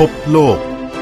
บโลก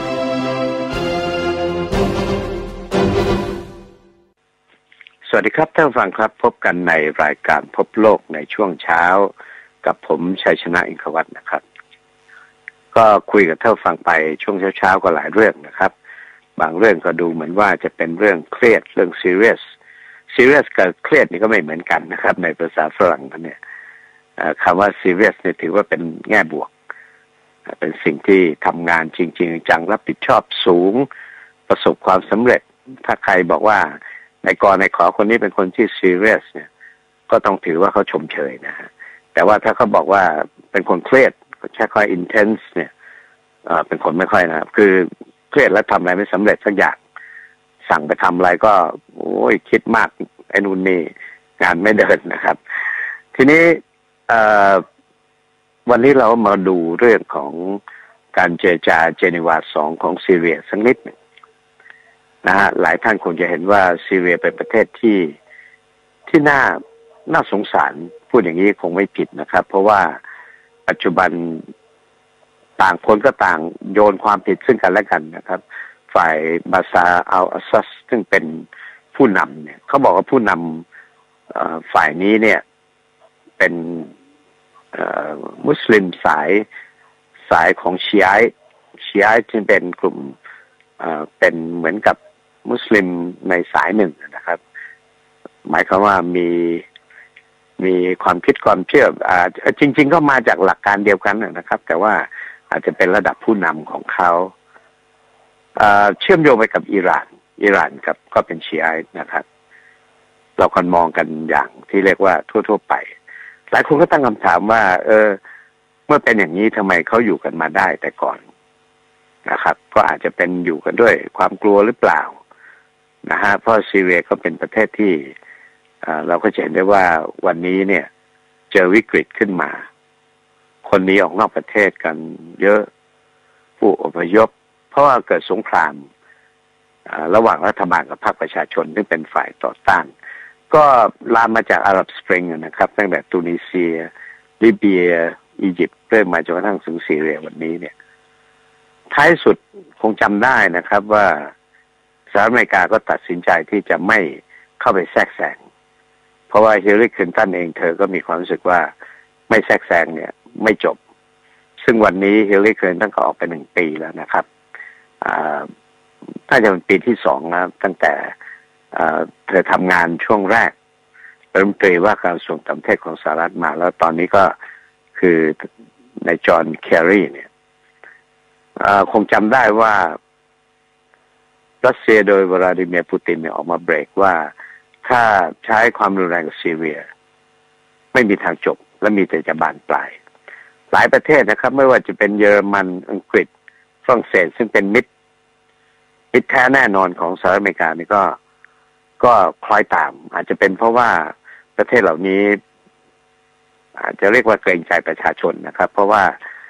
สวัสดีครับท่านผู้ฟังครับพบกันในรายการพบโลกในช่วงเช้ากับผมชัยชนะอินทรวัฒน์นะครับก็คุยกับท่านผู้ฟังไปช่วงเช้าๆก็หลายเรื่องนะครับบางเรื่องก็ดูเหมือนว่าจะเป็นเรื่องเครียดเรื่องซีเรียสกับเครียดนี่ก็ไม่เหมือนกันนะครับในภาษาฝรั่งเนี่ยคำว่าซีเรียสเนี่ยถือว่าเป็นแง่บวกเป็นสิ่งที่ทำงานจริงๆจังรับผิดชอบสูงประสบความสำเร็จถ้าใครบอกว่าในกรในขอคนนี้เป็นคนที่ซีเรียสเนี่ยก็ต้องถือว่าเขาชมเชยนะฮะแต่ว่าถ้าเขาบอกว่าเป็นคนเครียดใช้คำว่า intense เนี่ยเป็นคนไม่ค่อยนะครับคือเครียดแล้วทำอะไรไม่สำเร็จสักอย่างสั่งไปทำอะไรก็โอ้ยคิดมากไอ้นู่นนี่งานไม่เดินนะครับทีนี้วันนี้เรามาดูเรื่องของการเจรจาเจนีวา2ของซีเรียสักนิดนึงนะฮะหลายท่านคงจะเห็นว่าซีเรียเป็นประเทศที่น่าสงสารพูดอย่างนี้คงไม่ผิดนะครับเพราะว่าปัจจุบันต่างคนก็ต่างโยนความผิดซึ่งกันและกันนะครับฝ่ายบาซาอัลอาซัสซึ่งเป็นผู้นำเนี่ยเขาบอกว่าผู้นำฝ่ายนี้เนี่ยเป็นมุสลิมสายของชีอะห์ที่เป็นกลุ่มเป็นเหมือนกับมุสลิมในสายหนึ่งนะครับหมายความว่ามีความคิดความเชื่อจริงๆก็มาจากหลักการเดียวกันนะครับแต่ว่าอาจจะเป็นระดับผู้นำของเขาเชื่อมโยงไปกับอิหร่านครับก็เป็นชีอะห์นะครับเราควรมองกันอย่างที่เรียกว่าทั่วๆไปหลายคนก็ตั้งคำถามว่าเมื่อเป็นอย่างนี้ทำไมเขาอยู่กันมาได้แต่ก่อนนะครับก็อาจจะเป็นอยู่กันด้วยความกลัวหรือเปล่านะฮะเพราะซีเรียก็เป็นประเทศที่เราก็เห็นได้ว่าวันนี้เนี่ยเจอวิกฤตขึ้นมาคนหนีออกนอกประเทศกันเยอะผู้อพยพเพราะว่าเกิดสงครามระหว่างรัฐบาลกับพรรคประชาชนซึ่งเป็นฝ่ายต่อต้านก็ลามมาจากอาหรับสปริงนะครับตั้งแต่ตุนิเซียลิเบียอียิปต์เริ่มมาจนกระทั่งถึงซีเรียวันนี้เนี่ยท้ายสุดคงจำได้นะครับว่าสหรัฐอเมริกาก็ตัดสินใจที่จะไม่เข้าไปแทรกแซงเพราะว่าฮิลลารีคลินตันเองเธอก็มีความรู้สึกว่าไม่แทรกแซงเนี่ยไม่จบซึ่งวันนี้ฮิลลารีคลินตันก็ออกไป1 ปีแล้วนะครับถ้าจะเป็นปีที่2นะตั้งแต่เธอทำงานช่วงแรกรัฐมนตรีว่าการกระทรวงต่างประเทศของสหรัฐมาแล้วตอนนี้ก็คือในจอห์นแครีเนี่ยคงจำได้ว่ารัสเซียโดยวลาดิเมียร์ปูตินเนี่ยออกมาเบรกว่าถ้าใช้ความรุนแรงกับซีเรียไม่มีทางจบและมีแต่จะบานปลายหลายประเทศนะครับไม่ว่าจะเป็นเยอรมันอังกฤษฝรั่งเศสซึ่งเป็นมิตรแท้แน่นอนของสหรัฐอเมริกานี่ก็คล้อยตามอาจจะเป็นเพราะว่าประเทศเหล่านี้อาจจะเรียกว่าเกรงใจประชาชนนะครับเพราะว่า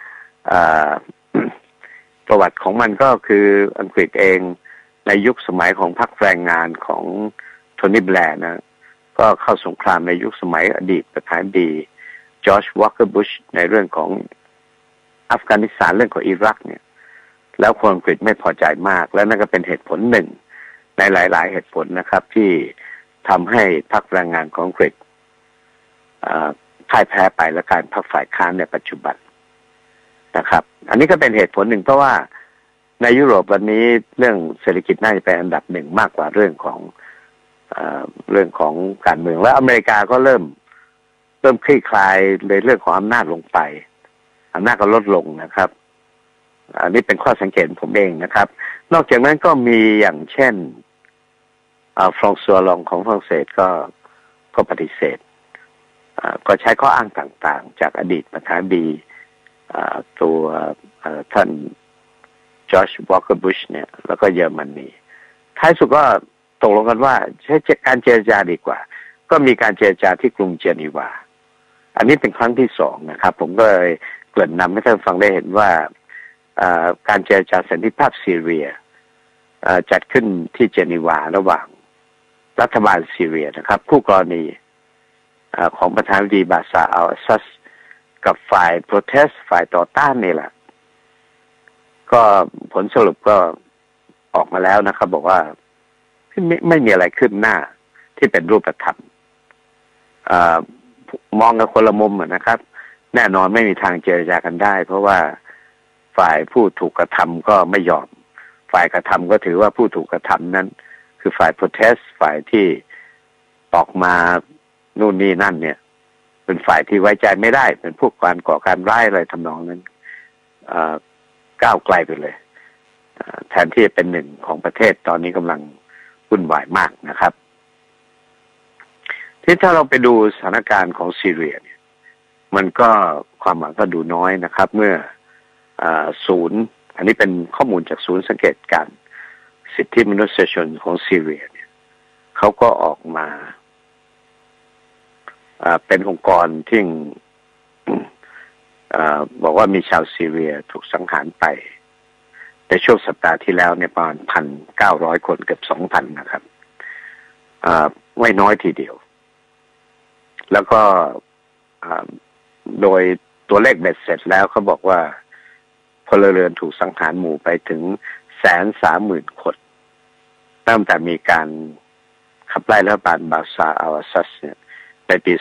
ประวัติของมันก็คืออังกฤษเองในยุคสมัยของพรรคแรงงานของโทนี่แบร์นะก็เข้าสงครามในยุคสมัยอดีตประธานาธิบดีจอร์จวอลเกอร์บุชในเรื่องของอัฟกานิสถานเรื่องของอิรักเนี่ยแล้วคนอังกฤษไม่พอใจมากและนั่นก็เป็นเหตุผลหนึ่งในหลายๆเหตุผลนะครับที่ทำให้พรรคแรงงานของอังกฤษพ่ายแพ้ไปและการพรรคฝ่ายค้านในปัจจุบันนะครับอันนี้ก็เป็นเหตุผลหนึ่งเพราะว่าในยุโรปวันนี้เรื่องเศรษฐกิจน่าจะเป็นอันดับหนึ่งมากกว่าเรื่องของการเมืองและอเมริกาก็เริ่มคลี่คลายในเรื่องของอำนาจลงไปอำนาจก็ลดลงนะครับอันนี้เป็นข้อสังเกตผมเองนะครับนอกจากนั้นก็มีอย่างเช่นฟรองซัวลองของฝรั่งเศสก็ปฏิเสธก็ใช้ข้ออ้างต่างๆจากอดีตประธานาธิบดีตัวท่านจอร์จวอลเกอร์บุชเนี่ยแล้วก็เยอรมนีท้ายสุดก็ตกลงกันว่าใช้การเจรจาดีกว่าก็มีการเจรจาที่กรุงเจนีวาอันนี้เป็นครั้งที่2นะครับผมก็เลยเกริ่นนำให้ท่านฟังได้เห็นว่าการเจรจาสันติภาพซีเรียจัดขึ้นที่เจนีวาระหว่างรัฐบาลซีเรียนะครับคู่กรณีของประธานาธิบดีบาซาอัลอาซัสกับฝ่ายโปรเทสต์ฝ่ายต่อต้านนี่แหละก็ผลสรุปก็ออกมาแล้วนะครับบอกว่าไม่มีอะไรขึ้นหน้าที่เป็นรูปธรรมมองกันคนละมุมนะครับแน่นอนไม่มีทางเจรจากันได้เพราะว่าฝ่ายผู้ถูกกระทำก็ไม่ยอมฝ่ายกระทำก็ถือว่าผู้ถูกกระทำนั้นคือฝ่าย protest ฝ่ายที่ออกมานู่นนี่นั่นเนี่ยเป็นฝ่ายที่ไว้ใจไม่ได้เป็นพวกการก่อการร้ายอะไรทำนองนั้นก้าวไกลไปเลยแทนที่จะเป็นหนึ่งของประเทศตอนนี้กำลังวุ่นวายมากนะครับที่ถ้าเราไปดูสถานการณ์ของซีเรียเนี่ยมันก็ความหวังก็ดูน้อยนะครับเมื่อศูนย์อันนี้เป็นข้อมูลจากศูนย์สังเกตการณ์สิทธิมนุษยชนของซีเรียเนี่ยเขาก็ออกมาเป็นองค์กรที่บอกว่ามีชาวซีเรียถูกสังหารไปในช่วงสัปดาห์ที่แล้วเนี่ยประมาณ 1,900 คนเกือบ 2,000 นะครับไม่น้อยทีเดียวแล้วก็โดยตัวเลขเบ็ดเสร็จแล้วเขาบอกว่าพลเรือนถูกสังหารหมู่ไปถึง 130,000 คนตั้งแต่มีการขับไล่รัฐบาลบาชาร์อัลอาซัดเนี่ยในปี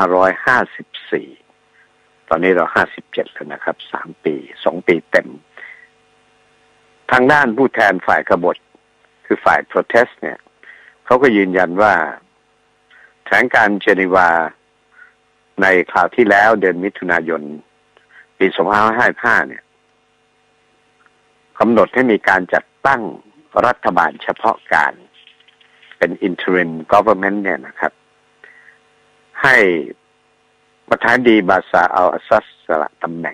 2554 ตอนนี้เรา 57 แล้วนะครับ 3 ปี 2 ปีเต็มทางด้านผู้แทนฝ่ายกบฏคือฝ่าย protest เนี่ยเขาก็ยืนยันว่าแถลงการณ์เจนีวาในคราวที่แล้วเดือนมิถุนายนปี 2555 เนี่ยกำหนดให้มีการจัดตั้งรัฐบาลเฉพาะการเป็น interim government เนี่ยนะครับให้ประธานาธิบดีบาชาร์อัลอาซัดสละตำแหน่ง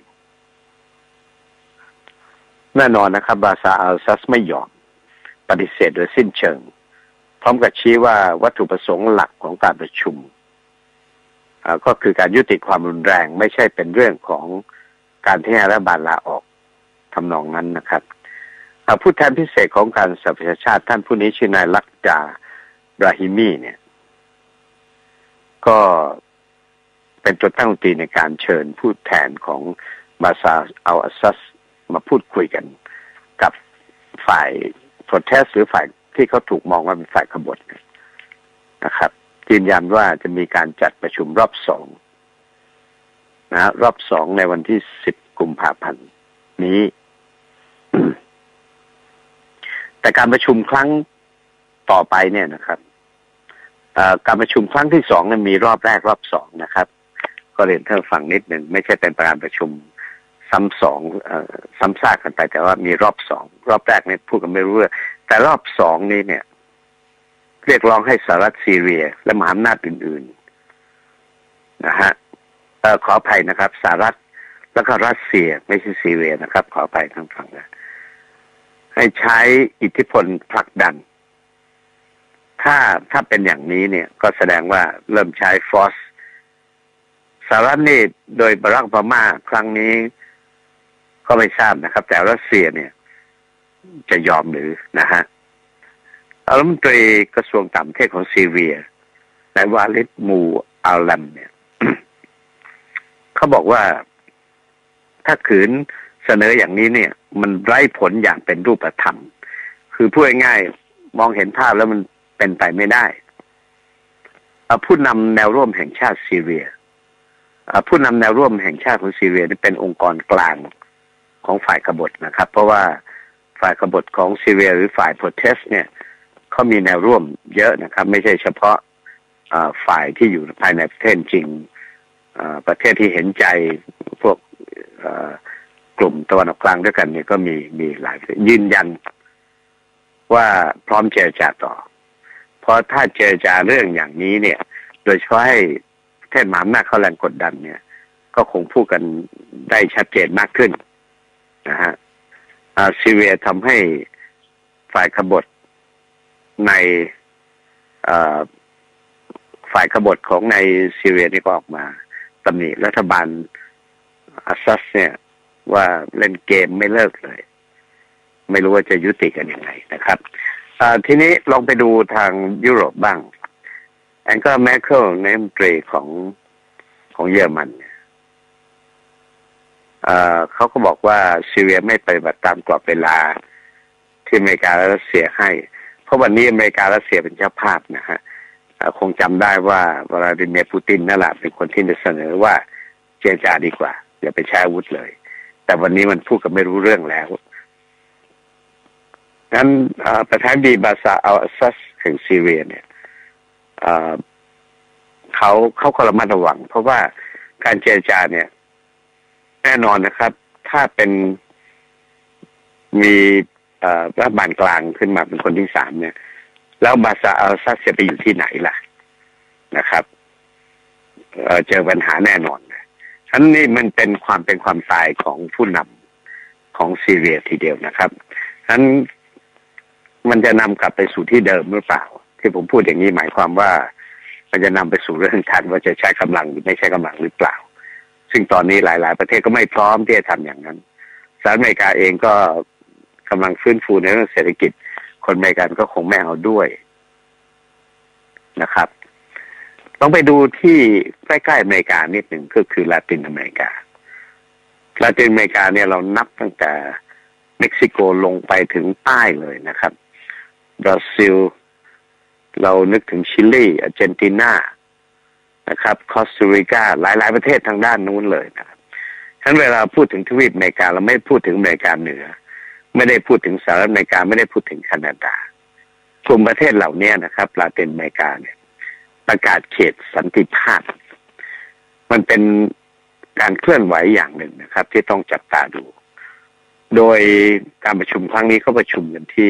แน่นอนนะครับบาชาร์อัลอาซัดไม่ยอมปฏิเสธโดยสิ้นเชิงพร้อมกับชี้ว่าวัตถุประสงค์หลักของการประชุมก็คือการยุติความรุนแรงไม่ใช่เป็นเรื่องของการที่รัฐบาลลาออกทำนองนั้นนะครับผู้แทนพิเศษของการสหประชาชาติท่านผู้นี้ชื่อนายลักจาราฮิมีเนี่ยก็เป็นตัวตั้งตีในการเชิญผู้แทนของบาชาร์อัลอาซัดมาพูดคุยกันกับฝ่าย protest หรือฝ่ายที่เขาถูกมองว่าเป็นฝ่ายกบฏนะครับยืนยันว่าจะมีการจัดประชุมรอบ2นะรอบ2ในวันที่10 กุมภาพันธ์นี้ แต่การประชุมครั้งต่อไปเนี่ยนะครับการประชุมครั้งที่2นั้นมีรอบแรกรอบ2นะครับก็เรียนท่านฟังนิดหนึ่งไม่ใช่เป็นการประชุมซ้ำซากกันไปแต่ว่ามีรอบ2รอบแรกเนี่ยพูดกันไม่รู้เรื่องแต่รอบ2นี้เนี่ยเรียกร้องให้สหรัฐซีเรียและมหาอำนาจอื่นๆนะฮะขออภัยนะครับสหรัฐแล้วก็รัสเซียไม่ใช่ซีเรียนะครับขออภัยทั้งฝั่งนะให้ใช้อิทธิพลผลักดันถ้าเป็นอย่างนี้เนี่ยก็แสดงว่าเริ่มใช้ฟอร์สสหรัฐนี่โดยบารักโอบามาครั้งนี้ก็ไม่ทราบนะครับแต่รัสเซียเนี่ยจะยอมหรือนะฮะรัฐมนตรีกระทรวงต่างประเทศของซีเรียนายวาลิดมูอัลลัมเนี่ย เขาบอกว่าถ้าขืนเสนออย่างนี้เนี่ยมันไร้ผลอย่างเป็นรูปธรรมคือพูดง่ายๆมองเห็นภาพแล้วมันเป็นไปไม่ได้ผู้นำแนวร่วมแห่งชาติซีเรียผู้นำแนวร่วมแห่งชาติของซีเรียนี่เป็นองค์กรกลางของฝ่ายกบฏนะครับเพราะว่าฝ่ายกบฏของซีเรียหรือฝ่าย protest เนี่ยเขามีแนวร่วมเยอะนะครับไม่ใช่เฉพาะฝ่ายที่อยู่ภายในประเทศจริงประเทศที่เห็นใจพวกกลุ่มตะวันออกกลางด้วยกันเนี่ยก็มีหลายยืนยันว่าพร้อมเจรจาต่อเพราะถ้าเจรจาเรื่องอย่างนี้เนี่ยโดยเฉพาะให้ประเทศมหาอำนาจเข้าแรงกดดันเนี่ยก็คงพูดกันได้ชัดเจนมากขึ้นนะฮะซีเรียทำให้ฝ่ายกบฏในฝ่ายกบฏของในซีเรียนี่ก็ออกมาตำหนิรัฐบาลอาซัดเนี่ยว่าเล่นเกมไม่เลิกเลยไม่รู้ว่าจะยุติกันยังไงนะครับทีนี้ลองไปดูทางยุโรปบ้างแองเกลา เมอร์เคิลนายกรัฐมนตรีของเยอรมันเขาก็บอกว่าซีเรียไม่ปฏิบัติตามกรอบเวลาที่อเมริกาและรัสเซียให้เพราะวันนี้อเมริกาและรัสเซียเป็นเจ้าภาพนะฮะคงจำได้ว่าวลาดิเมียร์ปูตินนั่นแหละเป็นคนที่เสนอว่าเจรจาดีกว่าอย่าไปใช้อาวุธเลยแต่วันนี้มันพูดกันไม่รู้เรื่องแล้วงั้นประธานาธิบดีบาซาอัลอาซัดแห่งซีเรียเนี่ยเขาก็ระมัดระวังเพราะว่าการเจรจาเนี่ยแน่นอนนะครับถ้าเป็นมีรัฐบาลกลางขึ้นมาเป็นคนที่สามเนี่ยแล้วบาซาอัลอาซัดจะไปอยู่ที่ไหนล่ะนะครับเจอปัญหาแน่นอนนะฉะนั้นนี่มันเป็นความตายของผู้นำของซีเรียทีเดียวนะครับฉะนั้นมันจะนำกลับไปสู่ที่เดิมหรือเปล่าที่ผมพูดอย่างนี้หมายความว่ามันจะนำไปสู่เรื่องทันว่าจะใช้กำลังหรือไม่ใช้กำลังหรือเปล่าซึ่งตอนนี้หลายๆประเทศก็ไม่พร้อมที่จะทำอย่างนั้นสหรัฐอเมริกาเองก็กำลังฟื้นฟูในเรื่องเศรษฐกิจคนอเมริกันก็คงไม่เอาด้วยนะครับต้องไปดูที่ใกล้ๆอเมริกานิดหนึ่งก็คือลาตินอเมริกาเนี่ยเรานับตั้งแต่เม็กซิโกลงไปถึงใต้เลยนะครับบราซิลเรานึกถึงชิลีอาร์เจนตินานะครับคอสตาริกาหลายๆประเทศทางด้านนู้นเลยนะครับฉะนั้นเวลาพูดถึงทวีปอเมริกาเราไม่พูดถึงอเมริกาเหนือไม่ได้พูดถึงสหรัฐอเมริกาไม่ได้พูดถึงแคนาดากลุ่มประเทศเหล่านี้นะครับลาตินอเมริกาเนี่ยประกาศเขตสันติภาพมันเป็นการเคลื่อนไหวอย่างหนึ่งนะครับที่ต้องจับตาดูโดยการประชุมครั้งนี้เขาประชุมกันที่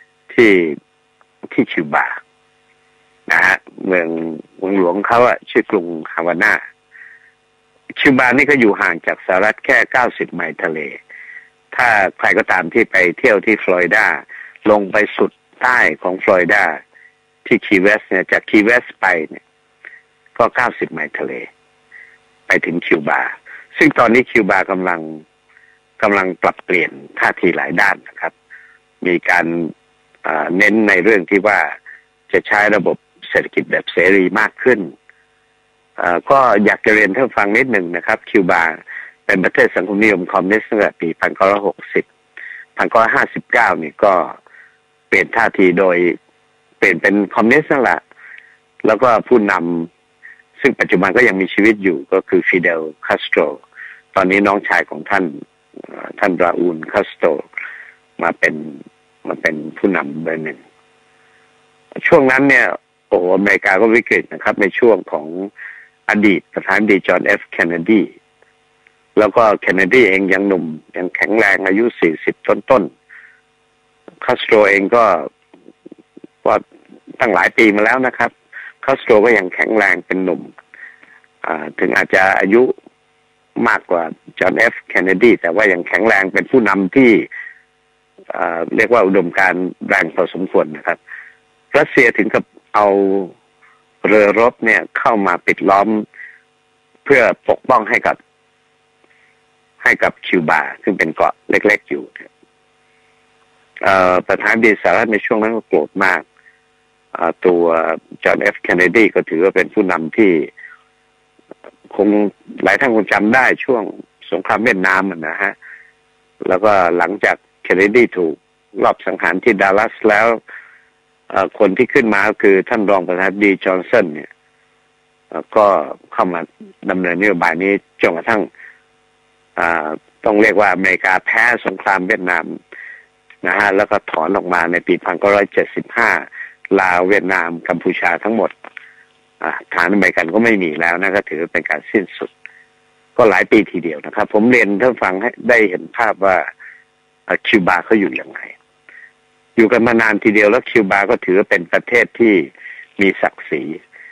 คิวบานะฮะเมืองหลวงเขาชื่อกรุงฮาวาน่าคิวบานี่ก็อยู่ห่างจากสหรัฐแค่90ไมล์ทะเลถ้าใครก็ตามที่ไปเที่ยวที่ฟลอริดาลงไปสุดใต้ของฟลอริดาที่คีย์เวสต์เนี่ยจากคีย์เวสต์ไปเนี่ยก็90ไมล์ทะเลไปถึงคิวบาซึ่งตอนนี้คิวบากำลังปรับเปลี่ยนท่าทีหลายด้านนะครับมีการเน้นในเรื่องที่ว่าจะใช้ระบบเศรษฐกิจแบบเสรีมากขึ้นก็อยากจะเรียนท่านฟังนิดหนึ่งนะครับคิวบาเป็นประเทศสังคมนิยมคอมมิวนิสต์ตั้งแต่ปี1960 1959นี่ก็เปลี่ยนท่าทีโดยเปลี่ยนเป็นคอมมิวนิสต์นั่นแหละแล้วก็ผู้นำซึ่งปัจจุบันก็ยังมีชีวิตอยู่ก็คือฟิเดลคาสโตรตอนนี้น้องชายของท่านราอูลคาสโตรมาเป็นผู้นำเบอร์หนึ่งช่วงนั้นเนี่ยโอ้โหอเมริกาก็วิกฤตนะครับในช่วงของอดีตประธานาธิบดีจอห์น F. เคนเนดีแล้วก็เคนเนดีเองยังหนุ่มยังแข็งแรงอายุ40ต้นคาสโตรเองก็ตั้งหลายปีมาแล้วนะครับคาสโตรก็ยังแข็งแรงเป็นหนุ่มถึงอาจจะอายุมากกว่าจอห์น F. เคนเนดีแต่ว่ายังแข็งแรงเป็นผู้นำที่เรียกว่าอุดมการณ์แรงพอสมควรนะครับรัสเซียถึงกับเอาเรือรบเนี่ยเข้ามาปิดล้อมเพื่อปกป้องให้กับคิวบาซึ่งเป็นเกาะเล็กๆอยู่ประธานาธิบดีสหรัฐในช่วงนั้นก็โกรธมากตัวจอห์น F. เคนเนดีก็ถือว่าเป็นผู้นำที่คงหลายท่านคงจำได้ช่วงสงครามเวียดนามนะฮะแล้วก็หลังจากเคนเนดีถูกลอบสังหารที่ดัลลัสแล้วคนที่ขึ้นมาก็คือท่านรองประธานาธิบดีจอห์นสันเนี่ยก็เข้ามาดำเนินนโยบายนี้จนกระทั่งต้องเรียกว่าอเมริกาแพ้สงครามเวียดนามนะฮะแล้วก็ถอนออกมาในปี1975ลาวเวียดนามกัมพูชาทั้งหมดฐานอเมริกันก็ไม่มีแล้วนะก็ถือเป็นการสิ้นสุดก็หลายปีทีเดียวนะครับผมเรียนท่านฟังให้ได้เห็นภาพว่าคิวบาเขาอยู่อย่างไรอยู่กันมานานทีเดียวแล้วคิวบาก็ถือว่าเป็นประเทศที่มีศักดิ์ศรี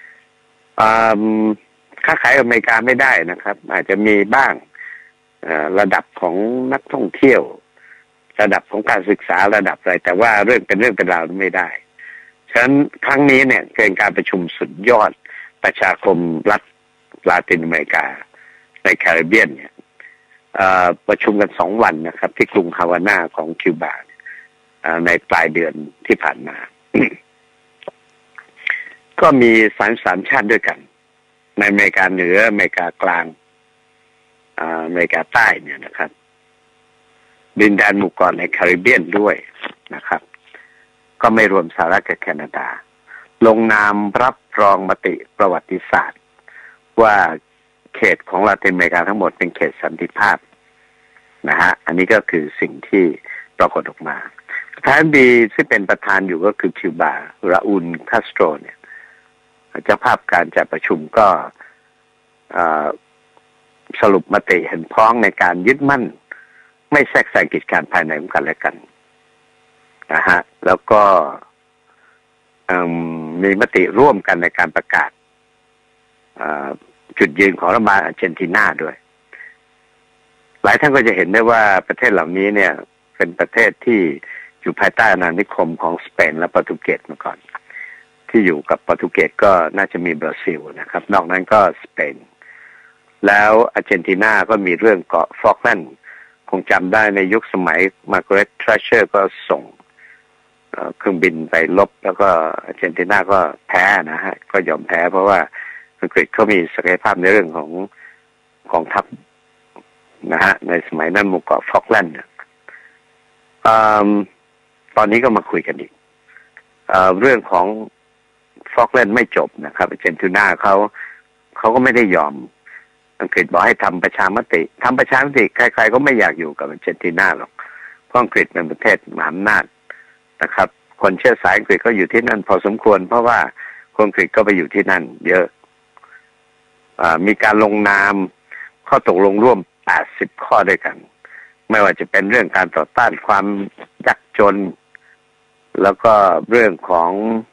ค้าขายอเมริกาไม่ได้นะครับอาจจะมีบ้างระดับของนักท่องเที่ยวระดับของการศึกษาระดับอะไรแต่ว่าเรื่องเป็นราวไม่ได้ฉะนั้นครั้งนี้เนี่ยเป็นการประชุมสุดยอดประชาคมรัฐลาตินอเมริกาในแคริบเบียนเนี่ยประชุมกัน2 วันนะครับที่กรุงฮาวาน่าของคิวบาในปลายเดือนที่ผ่านมา ก็มี33 ชาติด้วยกันในอเมริกาเหนืออเมริกากลางอเมริกาใต้เนี่ยนะครับดินแดนหมู่เกาะในแคริบเบียนด้วยนะครับก็ไม่รวมสหรัฐกับแคนาดาลงนามรับรองมติประวัติศาสตร์ว่าเขตของลาตินอเมริกาทั้งหมดเป็นเขตสันติภาพนะฮะอันนี้ก็คือสิ่งที่ปรากฏออกมาประธานดีซึ่งเป็นประธานอยู่ก็คือคิวบาราอูลคาสโตรเนี่ยเจ้าภาพการจัดประชุมก็สรุปมติเห็นพ้องในการยึดมั่นไม่แทรกแซงกิจการภายในของกันและกันนะฮะแล้วก็มีมติร่วมกันในการประกาศจุดยืนของรัฐบาลอาร์เจนตินาด้วยหลายท่านก็จะเห็นได้ว่าประเทศเหล่านี้เนี่ยเป็นประเทศที่อยู่ภายใต้อาณานิคมของสเปนและโปรตุเกสมาก่อนที่อยู่กับโปรตุเกสก็น่าจะมีบราซิลนะครับนอกนั้นก็สเปนแล้วอาร์เจนตินาก็มีเรื่องเกาะฟอกแลนด์คงจำได้ในยุคสมัยมาร์กาเร็ต ทรัชเชอร์ก็ส่งเครื่องบินไปลบแล้วก็อาร์เจนตินาก็แพ้นะฮะก็ยอมแพ้เพราะว่าอังกฤษเขามีศักยภาพในเรื่องของกองทัพนะฮะในสมัยนั้นหมู่เกาะฟอกแลนด์ตอนนี้ก็มาคุยกันอีกเรื่องของฟอกแลนด์ไม่จบนะครับอาร์เจนตินาเขาก็ไม่ได้ยอมอังกฤษบอกให้ทำประชามติใครๆก็ไม่อยากอยู่กับอาร์เจนตินาหรอกเพราะอังกฤษเป็นประเทศมหาอำนาจนะครับคนเชื้อสายอังกฤษก็อยู่ที่นั่นพอสมควรเพราะว่าคนอังกฤษก็ไปอยู่ที่นั่นเยอะมีการลงนามข้อตกลงร่วม80ข้อด้วยกันไม่ว่าจะเป็นเรื่องการต่อต้านความยากจนแล้วก็เรื่องของ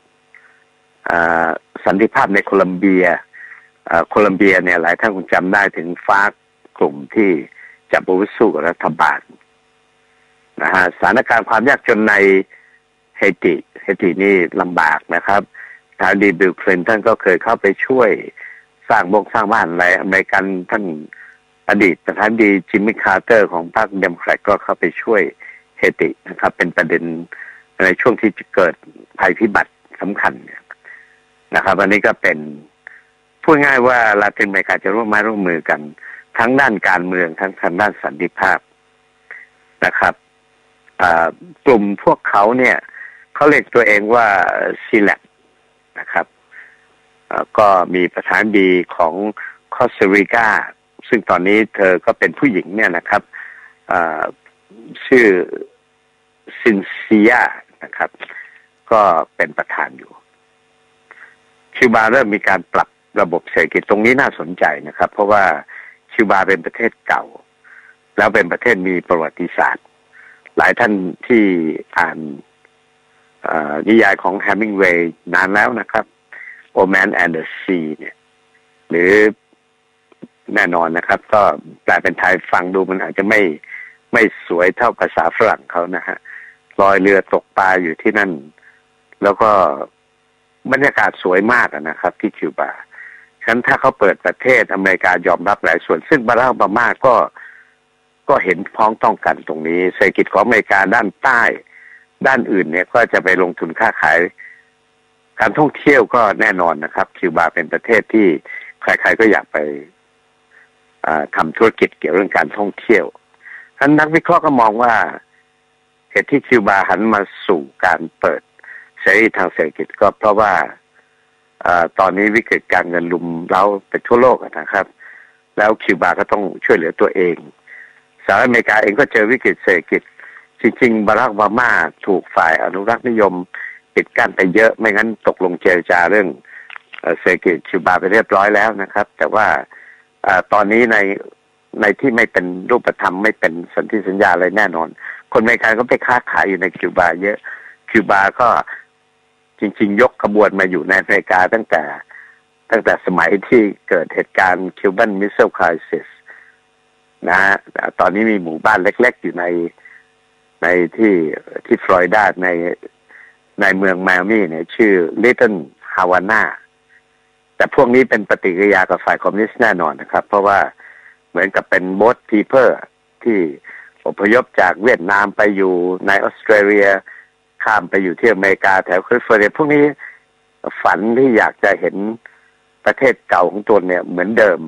สันติภาพในโคลัมเบียเนี่ยหลายท่านคงจำได้ถึงฟ้ากลุ่มที่จับอาวุธสู้กับรัฐบาลนะฮะสถานการณ์ความยากจนในเฮตินี่ลำบากนะครับทางดีบิลคลินตันก็เคยเข้าไปช่วยสร้างบ้านอะไรอเมริกันท่านอดีตประธานาธิบดีจิมมี่คาร์เตอร์ของพรรคเดโมแครตก็เข้าไปช่วยเฮตินะครับเป็นประเด็นในช่วงที่จะเกิดภัยพิบัติสำคัญนะครับอันนี้ก็เป็นพูดง่ายว่าลาตินอเมริกาจะร่วมไม้ร่วมมือกันทั้งด้านการเมืองทั้งทางด้านสันติภาพนะครับกลุ่มพวกเขาเนี่ยเขาเรียกตัวเองว่าซีแลกนะครับก็มีประธานดีของคอสตาริกาซึ่งตอนนี้เธอก็เป็นผู้หญิงเนี่ยนะครับชื่อซินเซียนะครับก็เป็นประธานอยู่คิวบาเริ่มมีการปรับระบบเศรษฐกิจตรงนี้น่าสนใจนะครับเพราะว่าคิวบาเป็นประเทศเก่าแล้วเป็นประเทศมีประวัติศาสตร์หลายท่านที่อ่านนิยายของแฮมิงเวย์นานแล้วนะครับ Old Man and the Sea เนี่ยหรือแน่นอนนะครับก็แปลเป็นไทยฟังดูมันอาจจะไม่สวยเท่าภาษาฝรั่งเขานะฮะลอยเรือตกปลาอยู่ที่นั่นแล้วก็บรรยากาศสวยมากนะครับที่คิวบาฉะนั้นถ้าเขาเปิดประเทศอเมริกายอมรับหลายส่วนซึ่งบารัก โอบามาก็เห็นพ้องต้องกันตรงนี้เศรษฐกิจของอเมริกาด้านใต้ด้านอื่นเนี่ยก็จะไปลงทุนค้าขายการท่องเที่ยวก็แน่นอนนะครับคิวบาเป็นประเทศที่ใครๆก็อยากไปทำธุรกิจเกี่ยวกับเรื่องการท่องเที่ยวฉะนั้นนักวิเคราะห์ก็มองว่าเหตุที่คิวบาหันมาสู่การเปิดเสรีทางเศรษฐกิจก็เพราะว่าตอนนี้วิกฤตการเงินรุมเร้าไปทั่วโลกนะครับแล้วคิวบาก็ต้องช่วยเหลือตัวเองสหรัฐอเมริกาเองก็เจอวิกฤตเศรษฐกิจจริงๆบารัก โอบามาถูกฝ่ายอนุรักษ์นิยมปิดกั้นไปเยอะไม่งั้นตกลงเจรจาเรื่องเศรษฐกิจคิวบาไปเรียบร้อยแล้วนะครับแต่ว่าตอนนี้ในที่ไม่เป็นรูปธรรมไม่เป็นสนธิสัญญาอะไรแน่นอนคนอเมริกันก็ไปค้าขายอยู่ในคิวบาเยอะคิวบาก็จริงๆยกขบวนมาอยู่ในอเมริกาตั้งแต่สมัยที่เกิดเหตุการณ์คิวบันมิสไซล์ไครซิสนะฮะตอนนี้มีหมู่บ้านเล็กๆอยู่ในที่ฟลอริดาในเมืองไมอามี่เนี่ยชื่อ Little Havana แต่พวกนี้เป็นปฏิกิริยากับฝ่ายคอมมิวนิสต์แน่นอนนะครับเพราะว่าเหมือนกับเป็นboat peopleที่อพยพจากเวียดนามไปอยู่ในออสเตรเลียข้ามไปอยู่ที่อเมริกาแถวแคลิฟอร์เนียพวกนี้ฝันที่อยากจะเห็นประเทศเก่าของตนเนี่ยเหมือนเดิม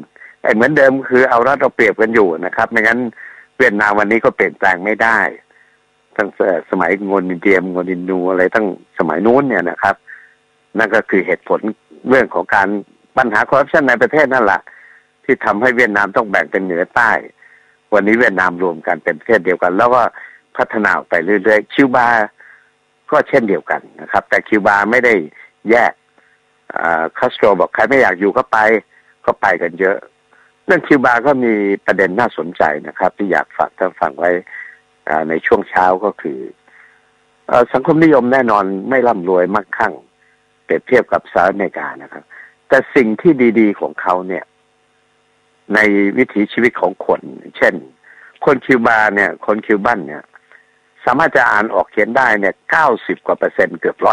เหมือนเดิมคือเอารัดเอาเปรียบกันอยู่นะครับไม่งั้นเวียดนามวันนี้ก็เปลี่ยนแปลงไม่ได้ตั้งแต่สมัยโงนิเดียมโงนินูอะไรตั้งสมัยนู้นเนี่ยนะครับนั่นก็คือเหตุผลเรื่องของการปัญหาคอร์รัปชันในประเทศนั่นแหละที่ทำให้เวียดนามต้องแบ่งเป็นเหนือใต้วันนี้เวียดนามรวมกันเป็นประเทศเดียวกันแล้วก็พัฒนาไปเรื่อยๆคิวบาก็เช่นเดียวกันนะครับแต่คิวบาไม่ได้แยกคาสโตรบอกใครไม่อยากอยู่ก็ไปกันเยอะเรื่องคิวบาก็มีประเด็นน่าสนใจนะครับที่อยากฝากท่านฟังไว้ในช่วงเช้าก็คือสังคมนิยมแน่นอนไม่ร่ำรวยมั่งคั่งเปรียบเทียบกับสหรัฐอเมริกานะครับแต่สิ่งที่ดีๆของเขาเนี่ยในวิถีชีวิตของคนเช่นคนคิวบาเนี่ยคนคิวบันเนี่ยสามารถจะอ่านออกเขียนได้เนี่ย90 กว่าเปอร์เซ็นต์เกือบ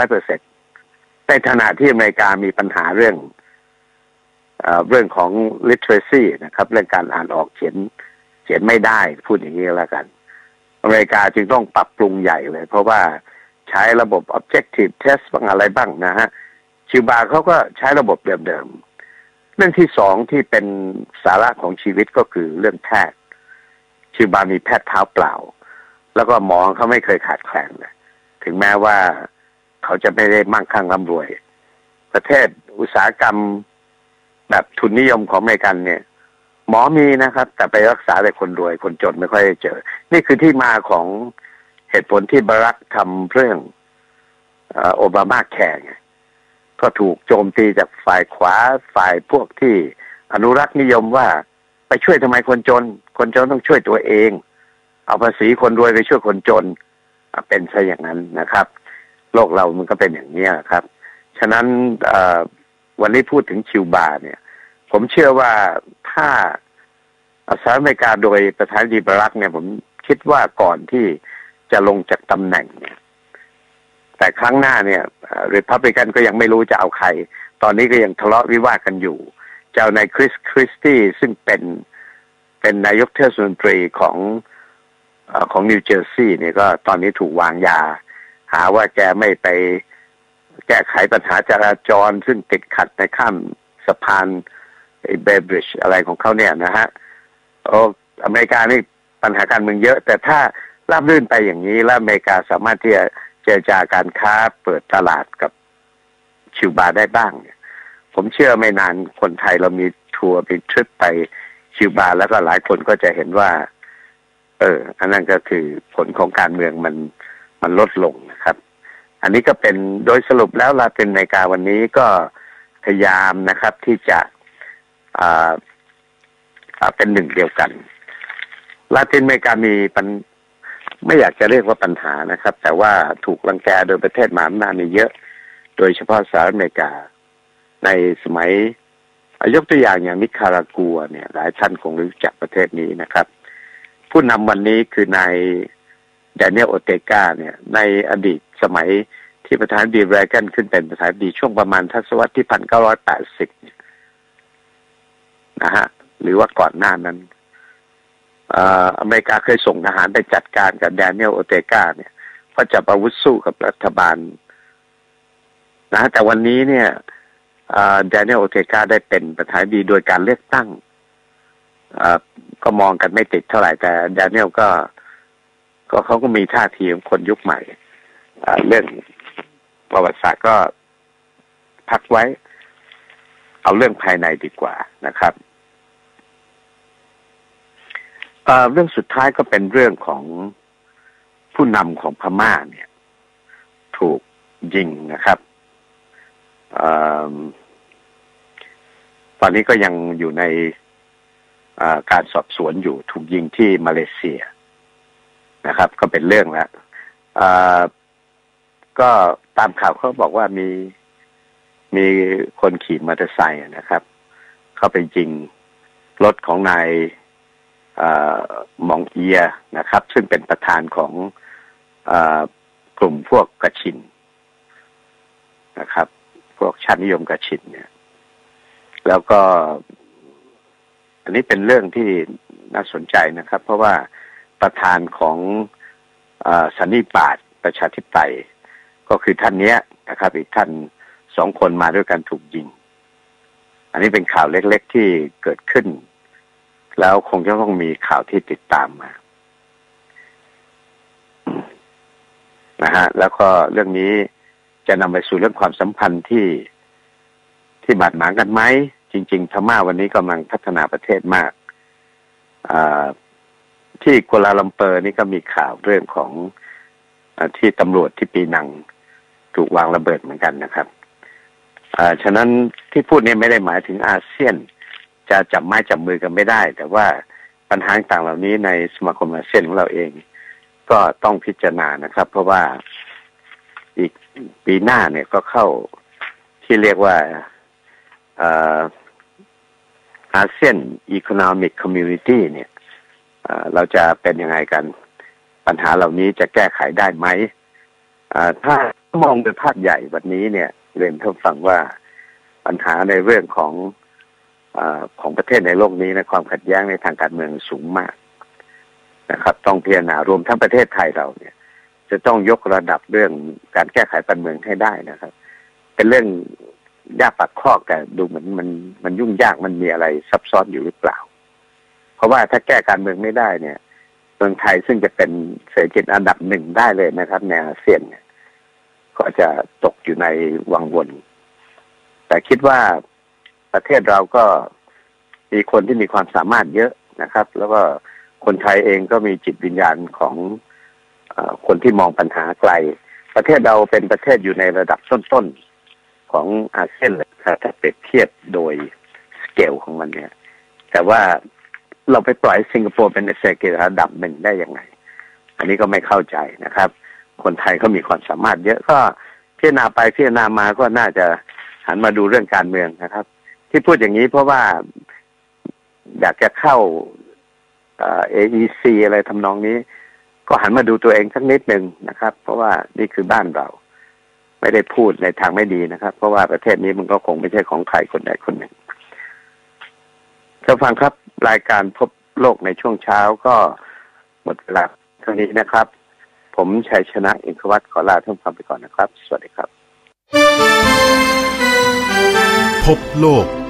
100%ในขณะที่อเมริกามีปัญหาเรื่องของ literacy นะครับเรื่องการอ่านออกเขียนไม่ได้พูดอย่างนี้แล้วกันอเมริกาจึงต้องปรับปรุงใหญ่เลยเพราะว่าใช้ระบบ objective test บ้างอะไรบ้างนะฮะคิวบาเขาก็ใช้ระบบเดิมๆเรื่องที่สองที่เป็นสาระของชีวิตก็คือเรื่องแพทย์คิวบามีแพทย์เท้าเปล่าแล้วก็หมอเขาไม่เคยขาดแคลนเลยถึงแม้ว่าเขาจะไม่ได้มั่งคั่งร่ำรวยประเทศอุตสาหกรรมแบบทุนนิยมของอเมริกันเนี่ยหมอมีนะครับแต่ไปรักษาแต่คนรวยคนจนไม่ค่อยได้เจอนี่คือที่มาของเหตุผลที่บารักทำเรื่องโอบามาแคร์ไงก็ถูกโจมตีจากฝ่ายขวาฝ่ายพวกที่อนุรักษ์นิยมว่าไปช่วยทำไมคนจนต้องช่วยตัวเองเอาภาษีคนรวยไปช่วยคนจนเป็นซะอย่างนั้นนะครับโลกเรามันก็เป็นอย่างนี้ครับฉะนั้นวันนี้พูดถึงคิวบาเนี่ยผมเชื่อว่าถ้าสหรัฐอเมริกาโดยประธานาธิบดีบารักเนี่ยผมคิดว่าก่อนที่จะลงจากตำแหน่งเนี่ยแต่ครั้งหน้าเนี่ยรีพับลิกันก็ยังไม่รู้จะเอาใครตอนนี้ก็ยังทะเลาะวิวาทกันอยู่เจ้านายคริสตี้ซึ่งเป็นนายกเทศมนตรีของนิวเจอร์ซีย์เนี่ยก็ตอนนี้ถูกวางยาหาว่าแกไม่ไปแก้ไขปัญหาจราจรซึ่งติดขัดในข้ามสะพานเบย์บริดจ์อะไรของเขาเนี่ยนะฮะอเมริกานี่ปัญหาการเมืองเยอะแต่ถ้าราบรื่นไปอย่างนี้แล้วอเมริกาสามารถที่จะเจรจาการค้าเปิดตลาดกับคิวบาได้บ้างเนี่ยผมเชื่อไม่นานคนไทยเรามีทัวร์เป็นทริปไปคิวบาแล้วก็หลายคนก็จะเห็นว่าอันนั้นก็คือผลของการเมืองมันลดลงนะครับอันนี้ก็เป็นโดยสรุปแล้วลาตินอเมริกาวันนี้ก็พยายามนะครับที่จะเป็นหนึ่งเดียวกันลาตินอเมริกามีไม่อยากจะเรียกว่าปัญหานะครับแต่ว่าถูกรังแกโดยประเทศมหาอำนาจนี่เยอะโดยเฉพาะสหรัฐอเมริกาในสมัยยกตัวอย่างนิคารากัวเนี่ยหลายท่านคงรู้จักประเทศนี้นะครับผู้นำวันนี้คือนายแดเนียลโอเตกาเนี่ยในอดีตสมัยที่ประธานาธิบดีเรแกนขึ้นเป็นประธานาธิบดีช่วงประมาณทศวรรษที่1980นะฮะหรือว่าก่อนหน้านั้นอเมริกาเคยส่งทหารไปจัดการกับแดเนียลโอเตกาเนี่ยเพราะจะอาวุธสู้กับรัฐบาลนะแต่วันนี้เนี่ยแดเนียลโอเตกาได้เป็นประธานาธิบดีโดยการเลือกตั้งก็มองกันไม่ติดเท่าไหร่แต่แดเนียลก็เขาก็มีท่าทีของคนยุคใหม่เรื่องประวัติศาสตร์ก็พักไว้เอาเรื่องภายในดีกว่านะครับเรื่องสุดท้ายก็เป็นเรื่องของผู้นำของพม่าเนี่ยถูกยิงนะครับตอนนี้ก็ยังอยู่ในการสอบสวนอยู่ถูกยิงที่มาเลเซียนะครับก็เป็นเรื่องแล้วก็ตามข่าวเขาบอกว่ามีคนขี่มอเตอร์ไซค์นะครับเข้าไปยิงรถของนายมองเอียนะครับซึ่งเป็นประธานของกลุ่มพวกกระชินนะครับพวกชาตินิยมกระชินเนี่ยแล้วก็อันนี้เป็นเรื่องที่น่าสนใจนะครับเพราะว่าประธานของสันนิบาตประชาธิปไตยก็คือท่านเนี้ยนะครับอีกท่าน2 คนมาด้วยกันถูกยิงอันนี้เป็นข่าวเล็กๆที่เกิดขึ้นแล้วคงจะต้องมีข่าวที่ติดตามมานะฮะแล้วก็เรื่องนี้จะนำไปสู่เรื่องความสัมพันธ์ที่บาดหมางกันไหมจริงๆพม่าวันนี้กำลังพัฒนาประเทศมากที่กัวลาลัมเปอร์นี่ก็มีข่าวเรื่องของที่ตำรวจที่ปีนังถูกวางระเบิดเหมือนกันนะครับฉะนั้นที่พูดนี้ไม่ได้หมายถึงอาเซียนจะจับไม้จับมือกันไม่ได้แต่ว่าปัญหาต่างเหล่านี้ในสมาคมอาเซียนของเราเองก็ต้องพิจารณานะครับเพราะว่าอีกปีหน้าเนี่ยก็เข้าที่เรียกว่าอาเซียนอีโคโนมิกคอมมูนิตี้เนี่ยเราจะเป็นยังไงกันปัญหาเหล่านี้จะแก้ไขได้ไหมถ้ามองโดยภาพใหญ่วันนี้เนี่ยเรียนท่านฟังว่าปัญหาในเรื่องของประเทศในโลกนี้นะความขัดแย้งในทางการเมืองสูงมากนะครับต้องพิจารณารวมทั้งประเทศไทยเราเนี่ยจะต้องยกระดับเรื่องการแก้ไขการเมืองให้ได้นะครับเป็นเรื่องยากปากคอกแต่ดูเหมือนมันยุ่งยากมันมีอะไรซับซ้อนอยู่หรือเปล่าเพราะว่าถ้าแก้การเมืองไม่ได้เนี่ยเมืองไทยซึ่งจะเป็นเศรษฐกิจอันดับหนึ่งได้เลยนะครับในอาเซียนเนี่ยก็จะตกอยู่ในวังวนแต่คิดว่าประเทศเราก็มีคนที่มีความสามารถเยอะนะครับแล้วก็คนไทยเองก็มีจิตวิญญาณของคนที่มองปัญหาไกลประเทศเราเป็นประเทศอยู่ในระดับต้นๆของอาเซียนเลยครับถ้าเปรียบเทียบโดยสเกลของมันเนี่ยแต่ว่าเราไปปล่อยสิงคโปร์เป็นเศรษฐกิจระดับหนึ่งได้ยังไงอันนี้ก็ไม่เข้าใจนะครับคนไทยก็มีความสามารถเยอะก็พิจารณาไปพิจารณามาก็น่าจะหันมาดูเรื่องการเมืองนะครับที่พูดอย่างนี้เพราะว่าอยากจะเข้าAEC อะไรทำนองนี้ก็หันมาดูตัวเองสักนิดหนึ่งนะครับเพราะว่านี่คือบ้านเราไม่ได้พูดในทางไม่ดีนะครับเพราะว่าประเทศนี้มันก็คงไม่ใช่ของใครคนใดคนหนึ่งท่านฟังครับรายการพบโลกในช่วงเช้าก็หมดเวลาเท่านี้นะครับผมชัยชนะอินทวัฒน์ขอลาท่านฟังไปก่อนนะครับสวัสดีครับพบโลก